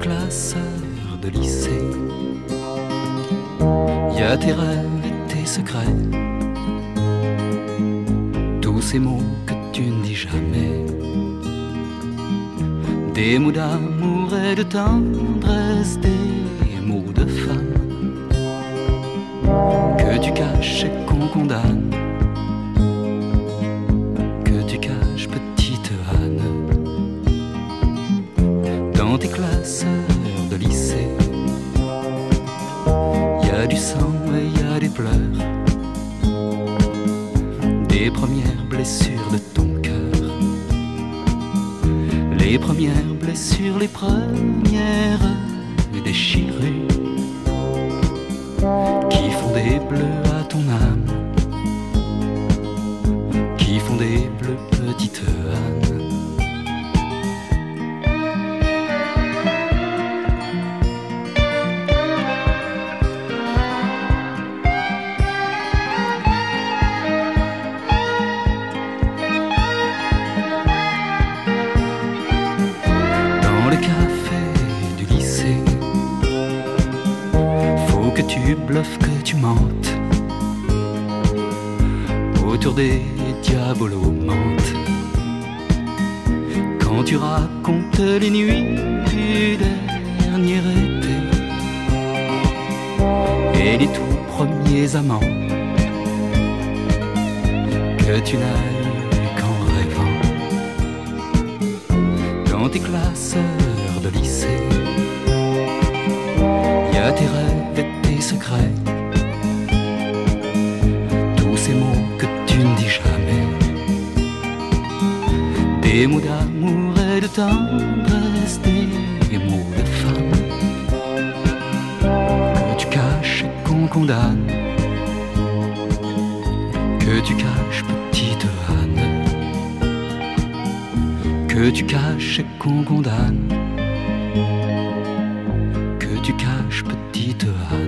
classeurs de lycée. Y a tes rêves et tes secrets, tous ces mots que tu ne dis jamais, des mots d'amour et de tendresse, des mots de femme que tu caches et qu'on condamne, que tu caches, petite Anne, dans tes classeurs de lycée. Y a du sang et y a des pleurs, des premières blessures de ton cœur, les premières blessures, les premières déchirures qui font des bleus à ton âme, qui font des bleus, petite Anne. Dans le café du lycée, faut que tu bluffes, que tu mentes, autour des diabolomantes, quand tu racontes les nuits du dernier été et les tout premiers amants que tu n'as eu qu'en rêvant. Dans tes classeurs de lycée, y a tes rêves et tes secrets, tous ces mots que tu ne dis jamais, des mots d'amour et de tendresse, des mots de femme que tu caches et qu'on condamne, que tu caches, petite Anne, que tu caches et qu'on condamne, que tu caches, petite Anne.